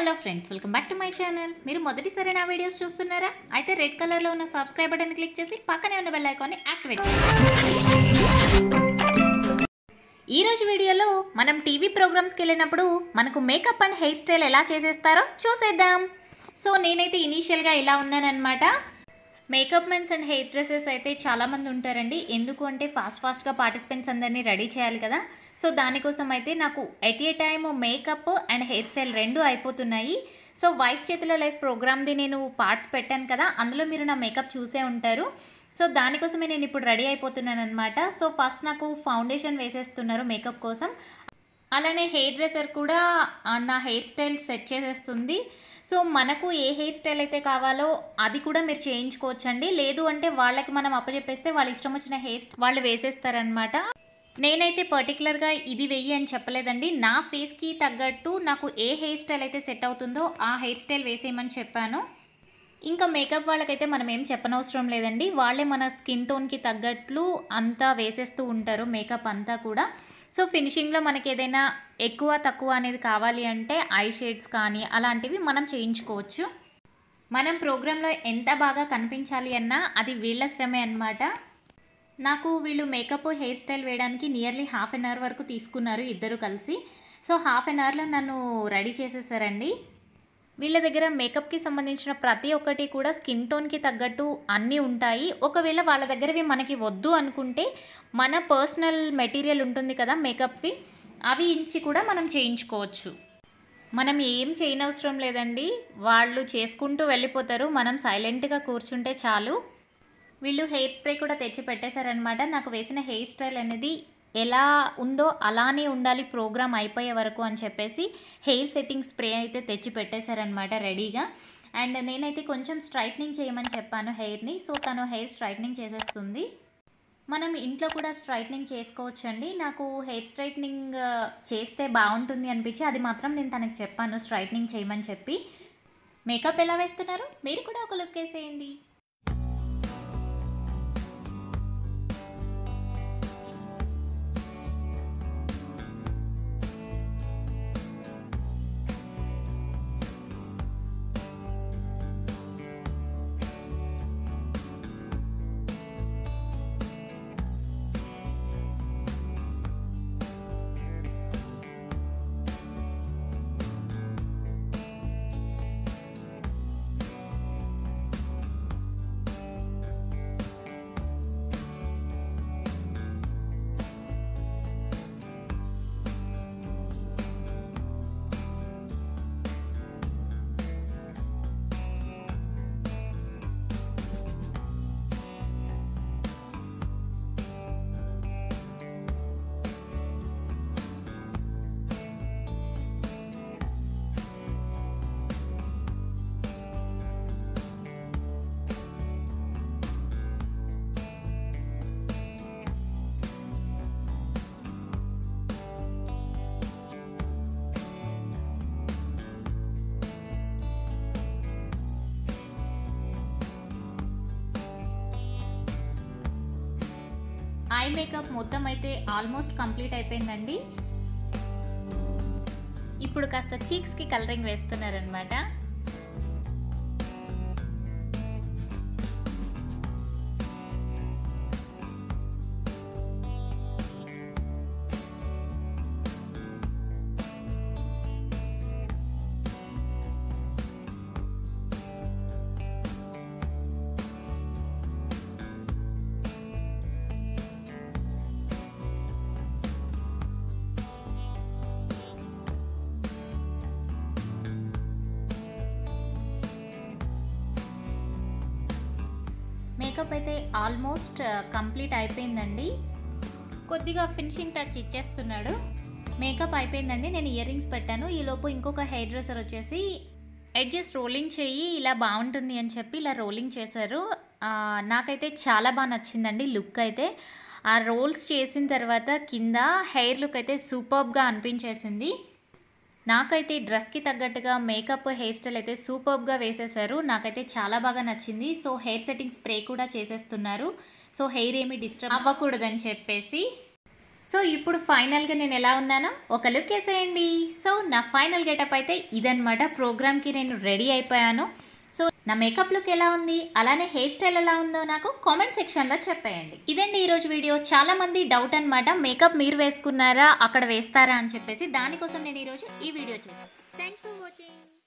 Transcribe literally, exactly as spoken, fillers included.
Hello friends, welcome back to my channel. మీరు మొదటిసారి నా వీడియోస్ చూస్తున్నారా? అయితే రెడ్ కలర్లో ఉన్న సబ్స్క్రైబ్ బటన్ క్లిక్ చేసి పక్కనే ఉన్న బెల్ ఐకాన్ని యాక్టివేట్ చేయండి. ఈరోజు వీడియోలో మనం టీవీ ప్రోగ్రామ్స్కి వెళ్ళినప్పుడు మనకు మేకప్ అండ్ హెయిర్ స్టైల్ ఎలా చేసేస్తారో చూసేద్దాం. సో నేనైతే ఇనీషియల్గా ఇలా ఉన్నానన్నమాట. Makeup men's and hair dresses అయితే చాలామంది ఉంటారండి. ఎందుకు అంటే ఫాస్ట్ ఫాస్ట్గా పార్టిసిపెంట్స్ అందరినీ రెడీ చేయాలి కదా. సో దానికోసం అయితే నాకు at a time makeup and hair style రెండు అయిపోతున్నాయి. సో వైఫ్ చేతిలో లైఫ్ ప్రోగ్రామ్ది నేను పార్ట్స్ పెట్టాను కదా, అందులో మీరు నా మేకప్ చూసే ఉంటారు. సో దానికోసమే నేను ఇప్పుడు రెడీ అయిపోతున్నాను అనమాట. సో ఫస్ట్ నాకు ఫౌండేషన్ వేసేస్తున్నారు మేకప్ కోసం. అలానే హెయిర్ డ్రెస్సర్ కూడా నా హెయిర్ స్టైల్ సెట్ చేసేస్తుంది. సో మనకు ఏ హెయిర్ స్టైల్ అయితే కావాలో అది కూడా మీరు చేయించుకోవచ్చండి. లేదు అంటే వాళ్ళకి మనం అప్పచెప్పేస్తే వాళ్ళు ఇష్టం వచ్చిన హెయిర్ వాళ్ళు వేసేస్తారనమాట. నేనైతే పర్టికులర్గా ఇది వెయ్యి అని చెప్పలేదండి. నా ఫేస్కి తగ్గట్టు నాకు ఏ హెయిర్ స్టైల్ అయితే సెట్ అవుతుందో ఆ హెయిర్ స్టైల్ వేసేయమని చెప్పాను. ఇంకా మేకప్ వాళ్ళకైతే మనం ఏం చెప్పనవసరం లేదండి. వాళ్ళే మన స్కిన్ టోన్కి తగ్గట్లు అంతా వేసేస్తూ ఉంటారు మేకప్ అంతా కూడా. సో ఫినిషింగ్లో మనకి ఏదైనా ఎక్కువ తక్కువ అనేది కావాలి అంటే ఐ షేడ్స్ కానీ అలాంటివి మనం చేయించుకోవచ్చు. మనం ప్రోగ్రాంలో ఎంత బాగా కనిపించాలి అన్నా అది వీళ్ళ శ్రమే అన్నమాట. నాకు వీళ్ళు మేకప్ హెయిర్ స్టైల్ వేయడానికి నియర్లీ హాఫ్ అన్ అవర్ వరకు తీసుకున్నారు ఇద్దరు కలిసి. సో హాఫ్ అన్ అవర్లో నన్ను రెడీ చేసేసారండి. వీళ్ళ దగ్గర మేకప్కి సంబంధించిన ప్రతి ఒక్కటి కూడా స్కిన్ టోన్కి తగ్గట్టు అన్నీ ఉంటాయి. ఒకవేళ వాళ్ళ దగ్గరవి మనకి వద్దు అనుకుంటే మన పర్సనల్ మెటీరియల్ ఉంటుంది కదా మేకప్వి, అవి ఇచ్చి కూడా మనం చేయించుకోవచ్చు. మనం ఏం చేయనవసరం లేదండి, వాళ్ళు చేసుకుంటూ వెళ్ళిపోతారు. మనం సైలెంట్గా కూర్చుంటే చాలు. వీళ్ళు హెయిర్ స్ప్రే కూడా తెచ్చి పెట్టేశారనమాట. నాకు వేసిన హెయిర్ స్టైల్ అనేది ఎలా ఉందో అలానే ఉండాలి ప్రోగ్రామ్ అయిపోయే వరకు అని చెప్పేసి హెయిర్ సెట్టింగ్ స్ప్రే అయితే తెచ్చి పెట్టేశారనమాట రెడీగా. అండ్ నేనైతే కొంచెం స్ట్రైట్నింగ్ చేయమని చెప్పాను హెయిర్ని. సో తను హెయిర్ స్ట్రైట్నింగ్ చేసేస్తుంది. మనం ఇంట్లో కూడా స్ట్రైట్నింగ్ చేసుకోవచ్చండి. నాకు హెయిర్ స్ట్రైట్నింగ్ చేస్తే బాగుంటుంది అనిపించి అది మాత్రం నేను తనకు చెప్పాను స్ట్రైట్నింగ్ చేయమని చెప్పి. మేకప్ ఎలా వేస్తున్నారు మీరు కూడా ఒక లుక్ వేసేయండి. ఐ మేకప్ మొత్తం అయితే ఆల్మోస్ట్ కంప్లీట్ అయిపోయిందండి. ఇప్పుడు కాస్త చీక్స్కి కలరింగ్ వేస్తున్నారనమాట. మేకప్ అయితే ఆల్మోస్ట్ కంప్లీట్ అయిపోయిందండి. కొద్దిగా ఫినిషింగ్ టచ్ ఇచ్చేస్తున్నాడు. మేకప్ అయిపోయిందండి. నేను ఇయర్ రింగ్స్ పెట్టాను. ఈలోపు ఇంకొక హెయిర్ డ్రెస్సర్ వచ్చేసి ఎడ్జెస్ రోలింగ్ చేయి ఇలా బాగుంటుంది అని చెప్పి ఇలా రోలింగ్ చేశారు. నాకైతే చాలా బాగా నచ్చిందండి లుక్ అయితే. ఆ రోల్స్ చేసిన తర్వాత కింద హెయిర్ లుక్ అయితే సూపర్బ్గా అనిపించేసింది. నాకైతే డ్రెస్కి తగ్గట్టుగా మేకప్ హెయిర్ స్టైల్ అయితే సూపర్బ్గా వేసేసారు. నాకైతే చాలా బాగా నచ్చింది. సో హెయిర్ సెట్టింగ్ స్ప్రే కూడా చేసేస్తున్నారు. సో హెయిర్ ఏమి డిస్టర్బ్ అవ్వకూడదని చెప్పేసి. సో ఇప్పుడు ఫైనల్గా నేను ఎలా ఉన్నానో ఒక లుక్ వేసేయండి. సో నా ఫైనల్ గెటప్ అయితే ఇదనమాట. ప్రోగ్రామ్కి నేను రెడీ అయిపోయాను. సో నా మేకప్ లుక్ ఎలా ఉంది, అలానే హెయిర్ స్టైల్ ఎలా ఉందో నాకు కామెంట్ సెక్షన్లో చెప్పేయండి. ఇదండి ఈరోజు వీడియో. చాలామంది డౌట్ అనమాట, మేకప్ మీరు వేసుకున్నారా అక్కడ వేస్తారా అని చెప్పేసి. దానికోసం నేను ఈరోజు ఈ వీడియో చేశాను. Thanks for watching.